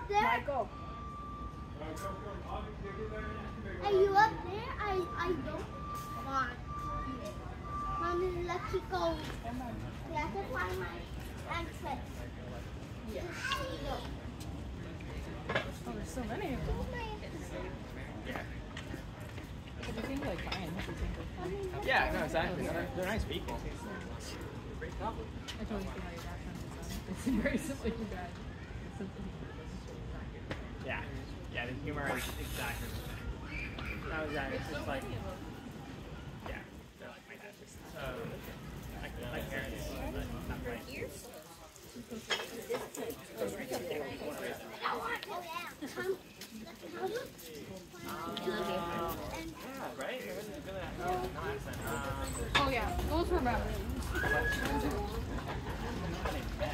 up there? Michael. Are you up there? I don't want you. Mommy, let's go. We have to find my exit. Yeah. Oh, there's so many of them. Yeah. But they seem like fine. Yeah, no, exactly. They're nice people. I totally see how your background is done. They seem very similar to your dad. Yeah. Yeah, the humor is exactly the same. No, exactly. It's just like, yeah, they're like my dad. My parents, but not my ears. Yeah, right? It was really no accent. Oh yeah, those were memories. Not even bad.